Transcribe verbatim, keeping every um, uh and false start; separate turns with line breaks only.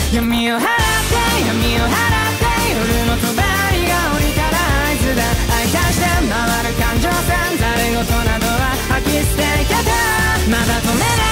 闇を払って闇を払って夜の帳が降りたら合図だ。愛化して回る感情線、ざれ言などは吐き捨てけた。まだ止めない